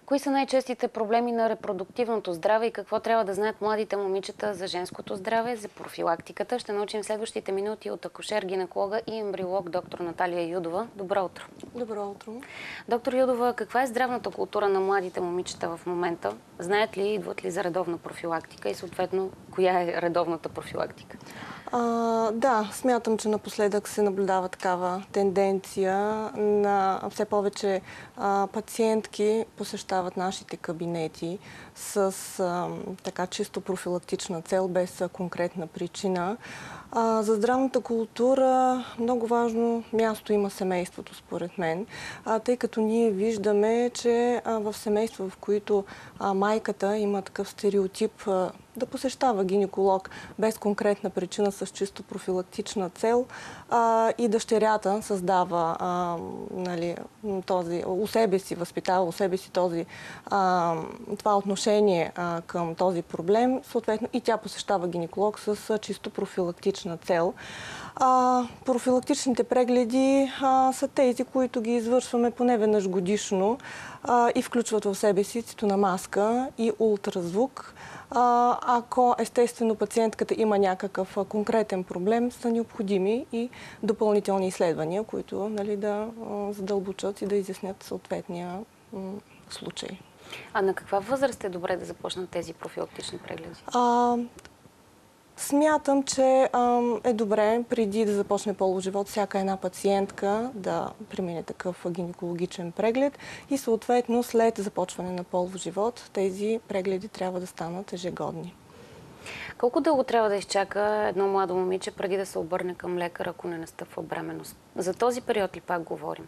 Кои са най-честите проблеми на репродуктивното здраве и какво трябва да знаят младите момичета за женското здраве, за профилактиката? Ще научим следващите минути от акушер-гинеколога и ембриолог доктор Наталия Юдова. Добро утро! Добро утро! Доктор Юдова, каква е здравната култура на младите момичета в момента? Знаят ли, идват ли за редовна профилактика и съответно коя е редовната профилактика? Да, смятам, че напоследък се наблюдава такава тенденция на все повече пациентки посещават нашите кабинети с така чисто профилактична цел, без конкретна причина. За здравната култура много важно място има семейството, според мен, тъй като ние виждаме, че в семейства, в които майката има такъв стереотип да посещава гинеколог без конкретна причина, с чисто профилактична цел, и дъщерята създава у себе си, възпитава у себе си това отношение към този проблем, съответно и тя посещава гинеколог с чисто профилактична цел. Профилактичните прегледи са тези, които ги извършваме поне веднъж годишно и включват в себе си цитономаска и ултразвук. Ако естествено пациентката има някакъв конкретен проблем, са необходими и допълнителни изследвания, които да задълбочат и да изяснят съответния случай. А на каква възраст е добре да започнат тези профилактични прегледи? Смятам, че е добре преди да започне полов живот всяка една пациентка да премине такъв гинекологичен преглед и съответно след започване на полов живот тези прегледи трябва да станат ежегодни. Колко дълго трябва да изчака едно младо момиче преди да се обърне към лекар, ако не настъпва бременност? За този период ли пак говорим?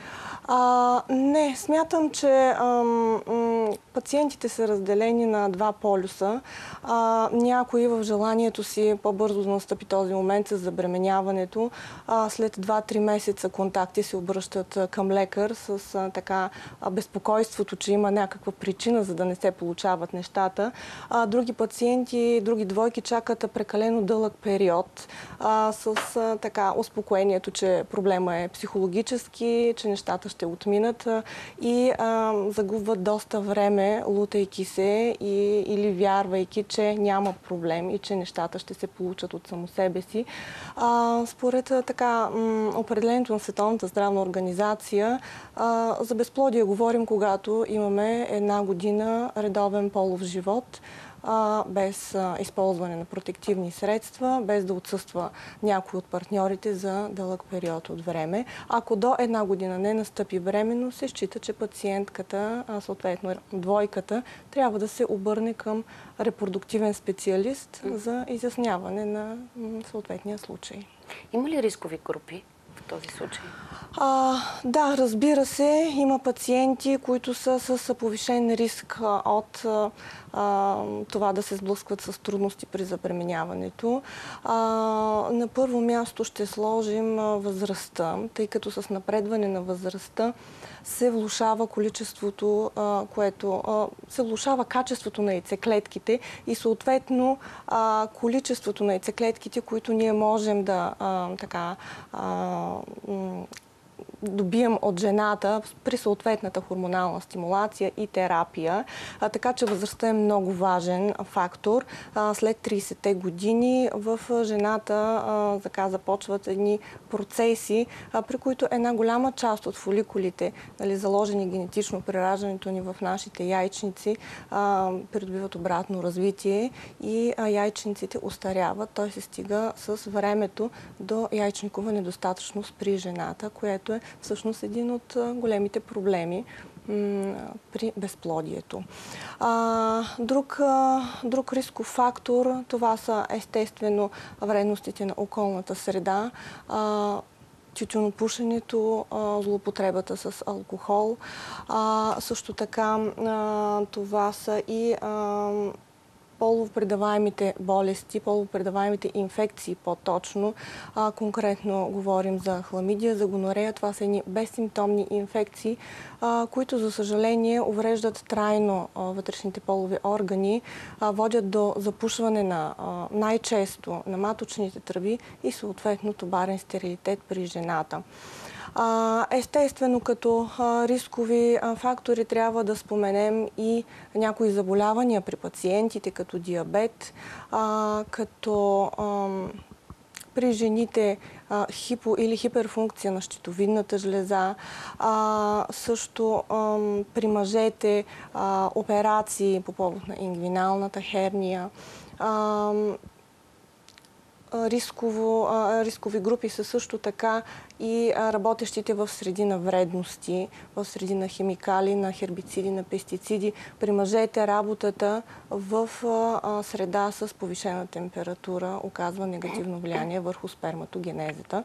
Не, смятам, че пациентите са разделени на два полюса. Някои в желанието си по-бързо да настъпи този момент с забременяването, след 2-3 месеца контакти се обръщат към лекар с безпокойството, че има някаква причина, за да не се получават нещата. Други пациенти, други двойки чакат прекалено дълъг период с успокоението, че проблема е психологически, че нещата ще отминат и загубват доста време, лутайки се или вярвайки, че няма проблем и че нещата ще се получат от само себе си. Според определението на Световната здравна организация, за безплодие говорим, когато имаме 1 година редовен полов живот, без използване на протективни средства, без да отсъства някой от партньорите за дълъг период от време. Ако до 1 година не настъпи бременност, се счита, че пациентката, съответно двойката, трябва да се обърне към репродуктивен специалист за изясняване на съответния случай. Има ли рискови групи в този случай? Да, разбира се, има пациенти, които са с повишен риск от това да се сблъскват с трудности при забременяването. На първо място ще сложим възрастта, тъй като с напредване на възрастта се влошава количеството, се влошава качеството на яйцеклетките и съответно количеството на яйцеклетките, които ние можем да добием от жената при съответната хормонална стимулация и терапия. Така че възрастта е много важен фактор. След 30-те години в жената започват едни процеси, при които една голяма част от фоликулите, заложени генетично при раждането ни в нашите яйчници, придобиват обратно развитие и яйчниците остаряват. Той се стига с времето до яйчникова недостатъчност при жената, което е всъщност един от големите проблеми при безплодието. Друг рисков фактор, това са естествено вредностите на околната среда, тютюнопушенето, злоупотребата с алкохол. Също така това са и полупредаваемите болести, полупредаваемите инфекции по-точно. Конкретно говорим за хламидия, за гонорея. Това са едни безсимптомни инфекции, които за съжаление увреждат трайно вътрешните полови органи, водят до запушване на най-често на маточните тръби и съответно товарен стерилитет при жената. Естествено, като рискови фактори трябва да споменем и някои заболявания при пациентите, като диабет, като при жените хипо или хиперфункция на щитовидната жлеза, също при мъжете операции по повод на ингвиналната херния. Рискови групи са също така и работещите в среди на вредности, в среди на химикали, на хербициди, на пестициди. При мъжете работата в среда с повишена температура оказва негативно влияние върху сперматогенезата.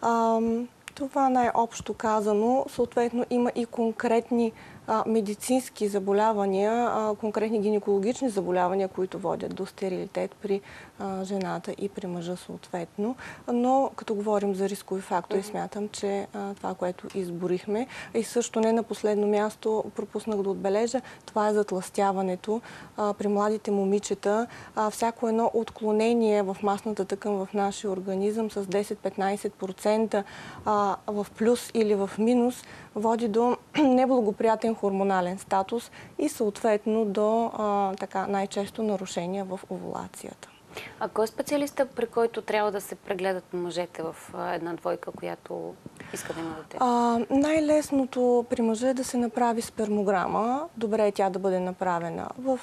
Това най-общо казано. Съответно има и конкретни медицински заболявания, конкретни гинекологични заболявания, които водят до стерилитет при жената и при мъжа съответно. Но като говорим за рискови фактори, смятам, че това, което изборихме, и също не на последно място, пропуснах да отбележа, това е затлъстяването при младите момичета. Всяко едно отклонение в масната тъкан в нашия организъм с 10-15% в плюс или в минус води до неблагоприятен хормонален статус и съответно до най-често нарушения в овулацията. А кой е специалиста, при който трябва да се прегледат мъжете в една двойка, която иска да има дете? Най-лесното при мъжа е да се направи спермограма. Добре е тя да бъде направена в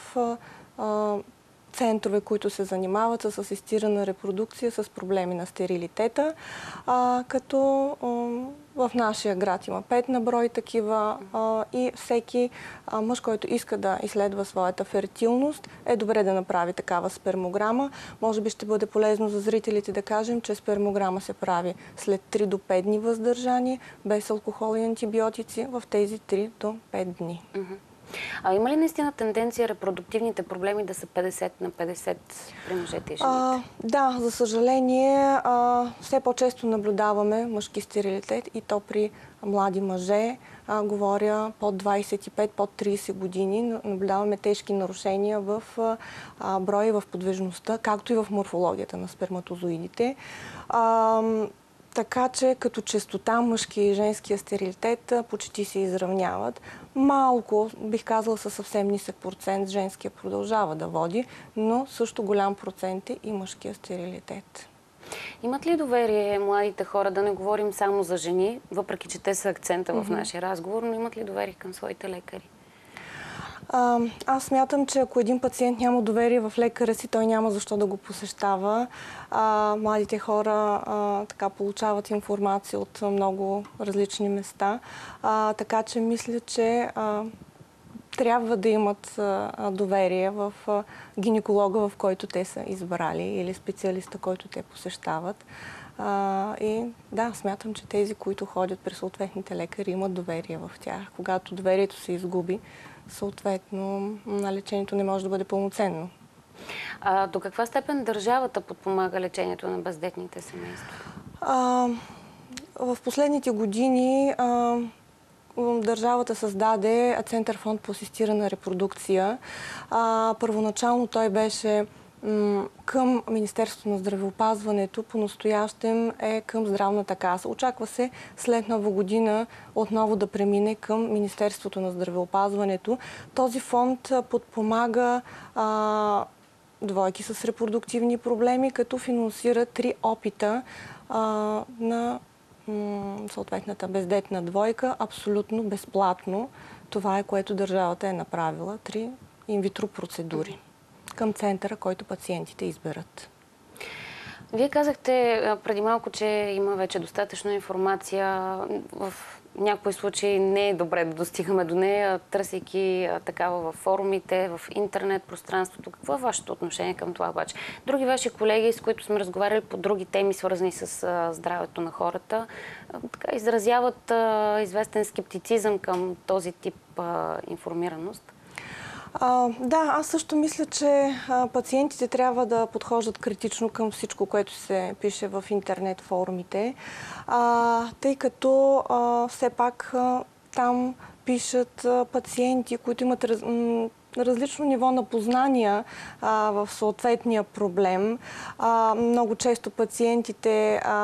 центрове, които се занимават с асистирана репродукция, с проблеми на стерилитета, като в нашия град има 5 на брой такива и всеки мъж, който иска да изследва своята фертилност, е добре да направи такава спермограма. Може би ще бъде полезно за зрителите да кажем, че спермограма се прави след 3 до 5 дни въздържание, без алкохол и антибиотици в тези 3 до 5 дни. Има ли наистина тенденция репродуктивните проблеми да са 50 на 50 при мъжете и жените? Да, за съжаление, все по-често наблюдаваме мъжки стерилитет и то при млади мъже. Говоря под 25, под 30 години. Наблюдаваме тежки нарушения в броя и в подвижността, както и в морфологията на сперматозоидите. Така че като честота мъжки и женския стерилитет почти се изравняват. Малко, бих казала, със съвсем нисък процент женския продължава да води, но също голям процент е и мъжкия стерилитет. Имат ли доверие младите хора, да не говорим само за жени, въпреки че те са акцента в нашия разговор, но имат ли доверие към своите лекари? Аз смятам, че ако един пациент няма доверие в лекаря си, той няма защо да го посещава. Младите хора така получават информация от много различни места, така че мисля, че трябва да имат доверие в гинеколога, в който те са избрали, или специалиста, който те посещават. И да, смятам, че тези, които ходят при съответните лекари, имат доверие в тях. Когато доверието се изгуби, съответно лечението не може да бъде пълноценно. До каква степен държавата подпомага лечението на бездетните семейства? В последните години държавата създаде Център фонд по асистирана репродукция. Първоначално той беше към Министерството на здравеопазването, по-настоящем е към Здравната каса. Очаква се след Нова година отново да премине към Министерството на здравеопазването. Този фонд подпомага двойки с репродуктивни проблеми, като финансира 3 опита на съответната бездетна двойка абсолютно безплатно. Това е, което държавата е направила. 3 инвитро процедури към центъра, който пациентите изберат. Вие казахте преди малко, че има вече достатъчно информация. В някои случаи не е добре да достигаме до нея, търсейки такава във форумите, в интернет пространството. Какво е вашето отношение към това обаче? Други ваши колеги, с които сме разговаряли по други теми, свързани с здравето на хората, изразяват известен скептицизъм към този тип информираност. Да, аз също мисля, че пациентите трябва да подхождат критично към всичко, което се пише в интернет форумите, тъй като все пак там пишат пациенти, които имат различно ниво на познания в съответния проблем. Много често пациентите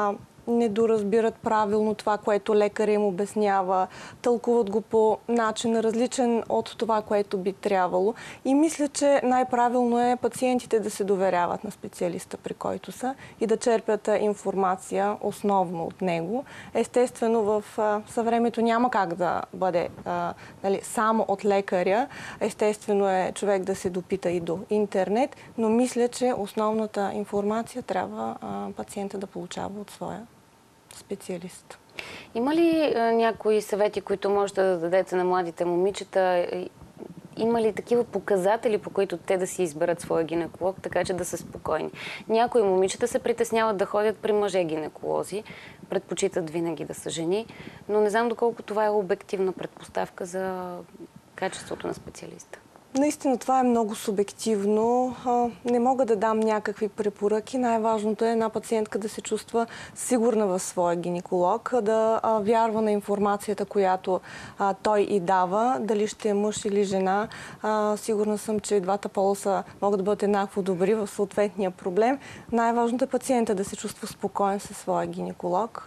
не доразбират правилно това, което лекаря им обяснява, тълкуват го по начин различен от това, което би трябвало. И мисля, че най-правилно е пациентите да се доверяват на специалиста, при който са, и да черпят информация основно от него. Естествено, в съвремето няма как да бъде само от лекаря. Естествено е човек да се допита и до интернет, но мисля, че основната информация трябва пациента да получава от своя специалист. Има ли някои съвети, които може да дадете на младите момичета? Има ли такива показатели, по които те да си изберат своя гинеколог, така че да са спокойни? Някои момичета се притесняват да ходят при мъже-гинеколози, предпочитат винаги да са жени, но не знам доколко това е обективна предпоставка за качеството на специалиста. Наистина това е много субективно. Не мога да дам някакви препоръки. Най-важното е една пациентка да се чувства сигурна в своя гинеколог, да вярва на информацията, която той й дава, дали ще е мъж или жена. Сигурна съм, че двата полуса могат да бъдат еднакво добри в съответния проблем. Най-важното е пациента да се чувства спокоен със своя гинеколог,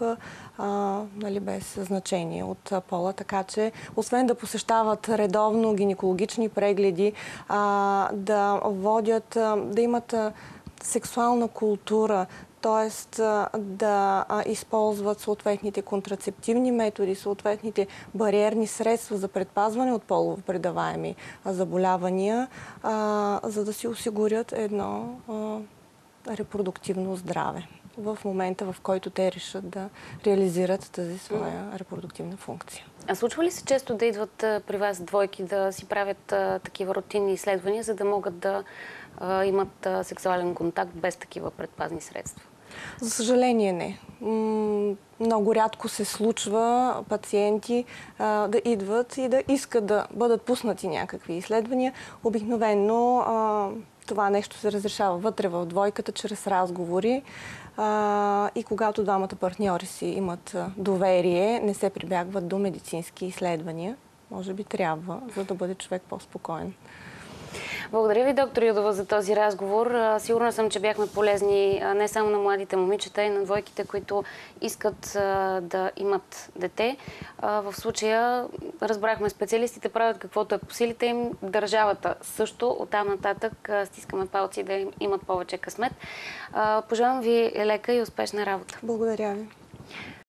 без значение от пола. Така че, освен да посещават редовно гинекологични прегледи, да водят, да имат сексуална култура, т.е. да използват съответните контрацептивни методи, съответните бариерни средства за предпазване от полово предаваеми заболявания, за да си осигурят едно репродуктивно здраве в момента, в който те решат да реализират тази своя репродуктивна функция. А случва ли се често да идват при вас двойки да си правят такива рутинни изследвания, за да могат да имат сексуален контакт без такива предпазни средства? За съжаление не. Много рядко се случва пациенти да идват и да искат да бъдат пуснати някакви изследвания. Обикновено това нещо се разрешава вътре в двойката чрез разговори и когато двамата партньори си имат доверие, не се прибягват до медицински изследвания. Може би трябва, за да бъде човек по-спокоен. Благодаря ви, доктор Юдова, за този разговор. Сигурна съм, че бяхме полезни не само на младите момичета, и на двойките, които искат да имат дете. В случая разбрахме, специалистите правят каквото е по силите им, държавата също. Оттам нататък стискаме палци да им имат повече късмет. Пожелавам ви лека и успешна работа. Благодаря ви.